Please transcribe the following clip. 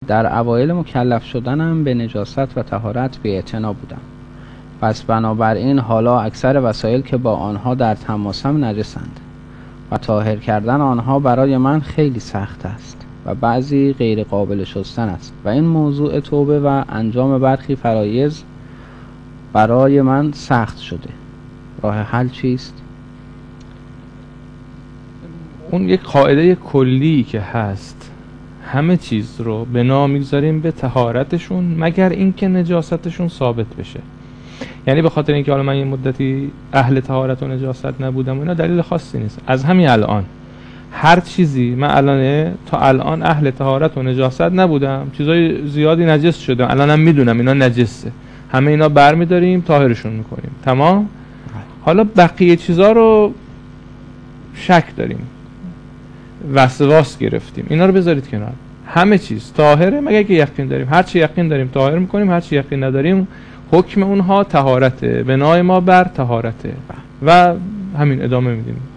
در اوایل مکلف شدنم به نجاست و طهارت بی‌اعتنا بودم. پس بنابراین حالا اکثر وسایل که با آنها در تماسم نجسند و طاهر کردن آنها برای من خیلی سخت است و بعضی غیر قابل شستن است و این موضوع توبه و انجام برخی فرایض برای من سخت شده. راه حل چیست؟ اون یک قاعده کلی که هست، همه چیز رو بنا میگذاریم به طهارتشون مگر اینکه نجاستشون ثابت بشه. یعنی به خاطر اینکه حالا من یه مدتی اهل طهارت و نجاست نبودم و اینا دلیل خاصی نیست. از همین الان هر چیزی من تا الان اهل طهارت و نجاست نبودم، چیزای زیادی نجس شده، الانم میدونم اینا نجسه، همه اینا برمیداریم طاهرشون میکنیم، تمام. حالا بقیه چیزا رو شک داریم، وسواس گرفتیم، اینا رو بذارید کنار. همه چیز طاهره مگر که یقین داریم. هر چی یقین داریم طاهر میکنیم، هر چی یقین نداریم حکم اونها طهارته، بنای ما بر طهارته و همین ادامه میدیم.